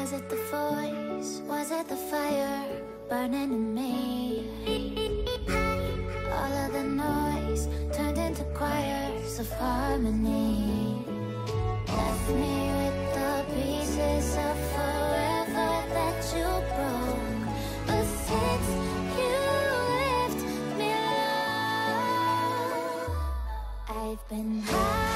Was it the voice? Was it the fire burning in me? All of the noise turned into choirs of harmony. Left me with the pieces of forever that you broke. But since you left me alone, I've been high.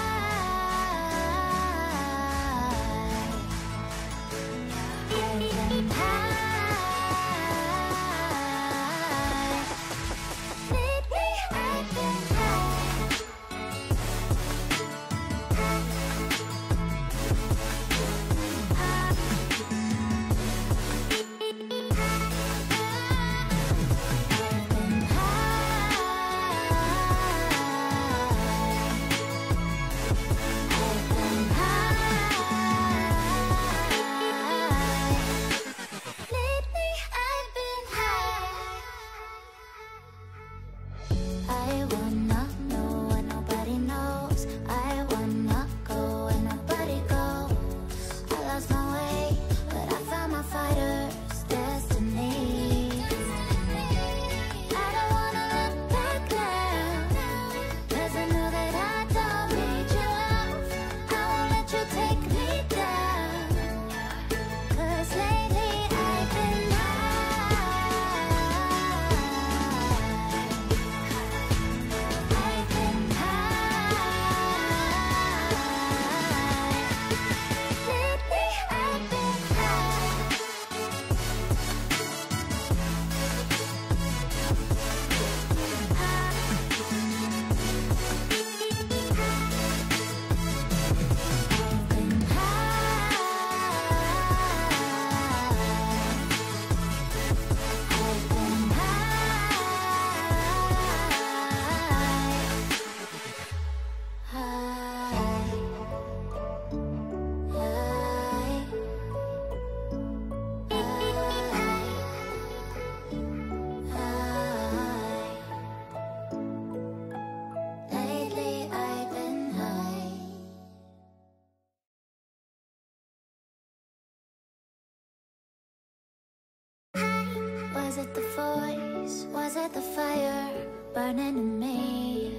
Was it the voice? Was it the fire burning in me?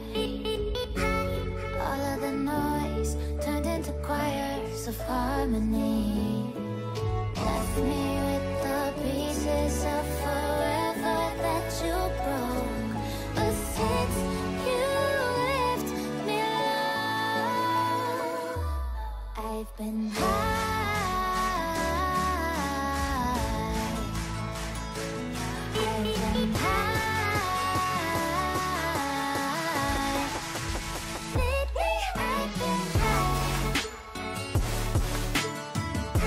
All of the noise turned into choirs of harmony. Left me with the pieces of forever that you broke. But since you left me alone, I've been high. Lately I've been high.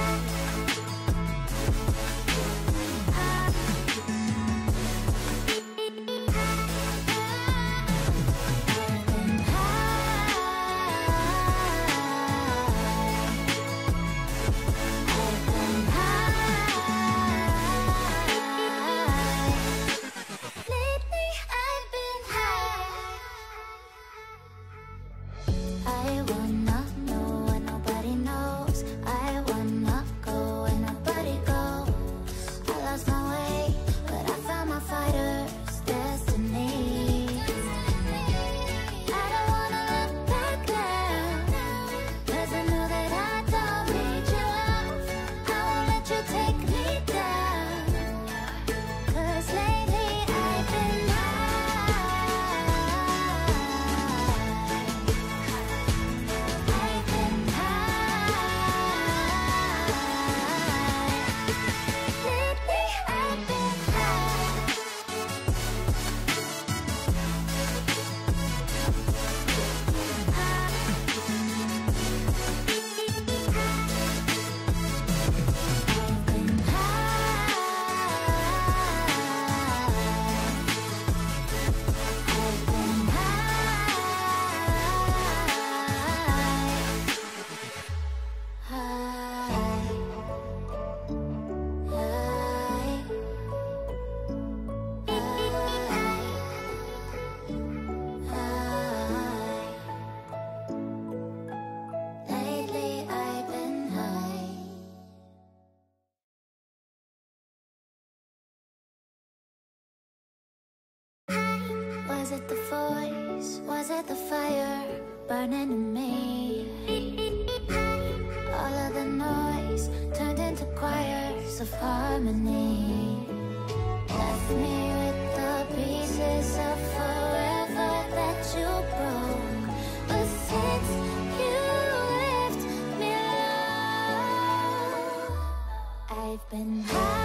Was it the voice? Was it the fire burning in me? All of the noise turned into choirs of harmony. Left me with the pieces of forever that you broke. But since you left me alone, I've been high.